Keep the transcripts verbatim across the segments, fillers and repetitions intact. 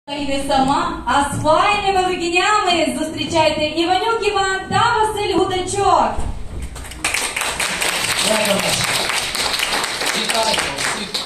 Йде сама, а з файними легенями зустрічайте Іванюк Іван та Василь Гудачок. Вітаю всіх.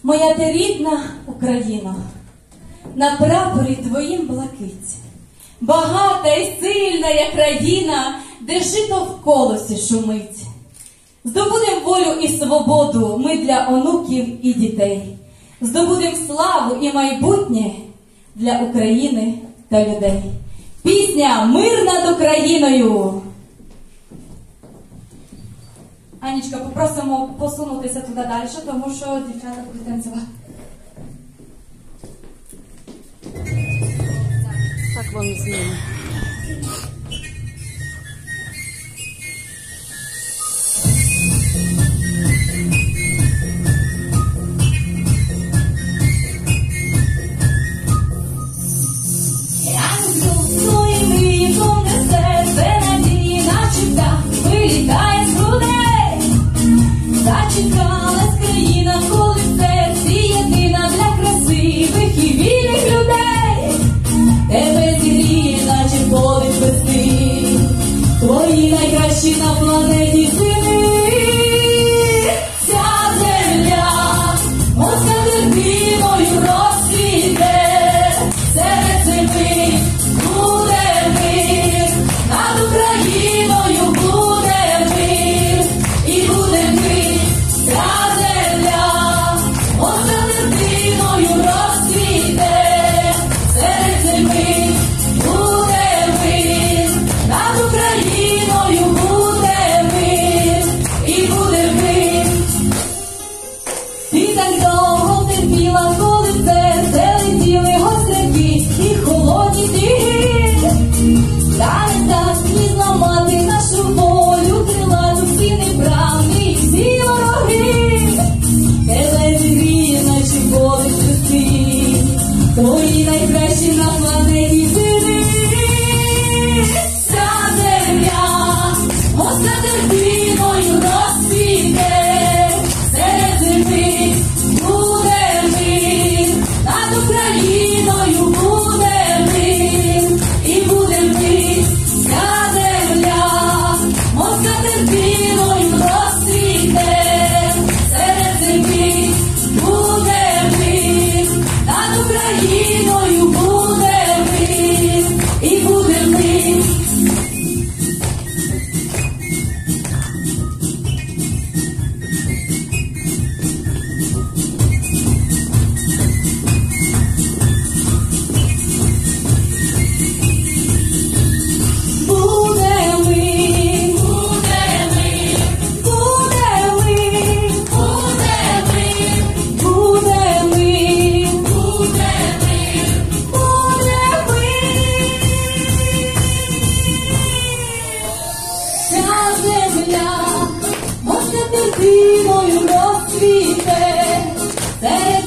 Моя ти рідна Україно, на прапорі твоїм блакить, багата й сильна я країна, де жито в колосі шумить. Здобудем волю і свободу ми для онуків і дітей, здобудем славу і майбутнє для України та людей. Пісня «Мир над Україною». Анічка, попросимо посунутися туди далі, тому що дівчата будуть танцювати. Так вам з ним. Зачекалась країна, коли в серці єдина для красивих і вільних людей. Тебе зігріє, наче подих весни, твої найкращі на планеті сини. Ця земля, оця дитиною розцвіте, серед зими буде мир, над Україною буде мир, і буде мир. Ця земля, оця дитиною розцвіте, серед зими буде мир, над Україною буде мир, і буде мир. Ти так довго терпіла, коли в серце летіли гостряки і холодні сніги. Та не так ні зламати нашу волю, крилату всі неправди і всі вороги. Тебе зігріє, наче подих весни, твої найкращі на планеті сини. Ця земля, оця дитиною розцвіте, серед зими буде мир, над Україною буде мир, і буде мир. Ця земля, оця дитиною розцвіте, серед зими буде мир, над Україною буде мир, і буде мир. Буде мир, буде мир, буде мир, буде мир, буде мир, буде мир, буде мир. Ця земля, оця дитиною розцвіте, серед